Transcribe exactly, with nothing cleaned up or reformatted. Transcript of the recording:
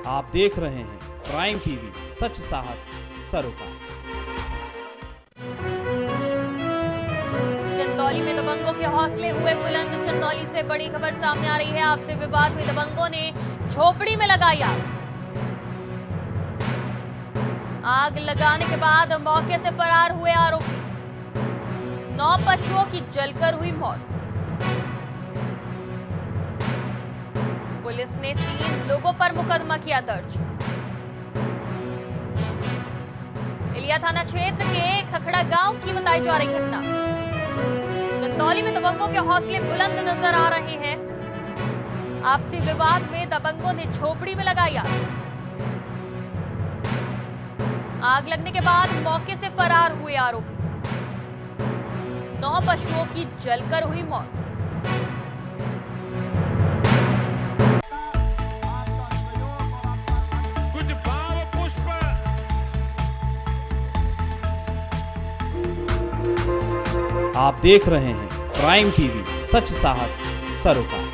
आप देख रहे हैं प्राइम टीवी, सच साहस सरोकार। चंदौली में दबंगों के हौसले हुए बुलंद। चंदौली से बड़ी खबर सामने आ रही है। आपसी विवाद में दबंगों ने झोपड़ी में लगाई आग। आग लगाने के बाद मौके से फरार हुए आरोपी। नौ पशुओं की जलकर हुई मौत। पुलिस ने तीन लोगों पर मुकदमा किया दर्ज। इलिया थाना क्षेत्र के खखड़ा गांव की बताई जा रही घटना। चंदौली में दबंगों के हौसले बुलंद नजर आ रहे हैं। आपसी विवाद में दबंगों ने झोपड़ी में लगाई आग। आग लगने के बाद मौके से फरार हुए आरोपी। नौ पशुओं की जलकर हुई मौत। कुछ भाव पुष्प आप देख रहे हैं प्राइम टीवी, सच साहस सरोकार।